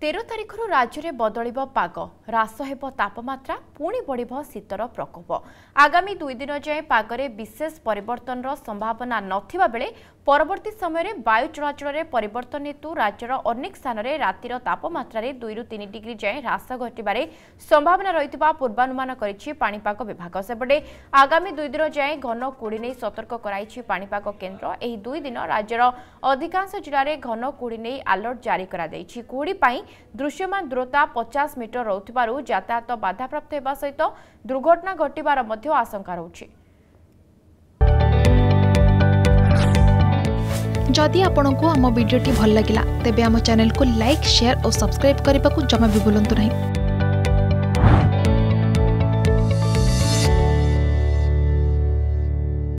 13 तारिखर राज्य में बदल पाग ह्रास हेब तापमात्रा पुणी बढ़ शीतर प्रकोप। आगामी 2 दिन जाए पागरे विशेष परिवर्तन संभावना नथिबा बेले परवर्ती समय वायु चलाचल में परिवर्तन हेतु राज्यर अनेक स्थान में रातिर तापमात्रा 2 ରୁ 3 डिग्री जाए ह्रास घटवे संभावना रही पूर्वानुमान करिछि पाणीपाग विभाग। सेपटे आगामी 2 दिन जाए घन कुहुड़ी नहीं सतर्क कराइछि पाणीपाग केन्द्र। एही 2 दिन राज्यर अधिकांश जिले में घन कुहुड़ी नहीं अलर्ट जारी करा दैछि। कुहुड़ी पई दृश्यमान दूरता 50 मीटर रहुथिबारु यातायात बाधाप्राप्त हेबा सहित दुर्घटना घटिबार मध्य आशंका रहुछि। जदि आपंक आम भिडी भल लगा तेब आम चैनल को लाइक, शेयर और सब्सक्राइब करने को जमा भी भूलु नहीं।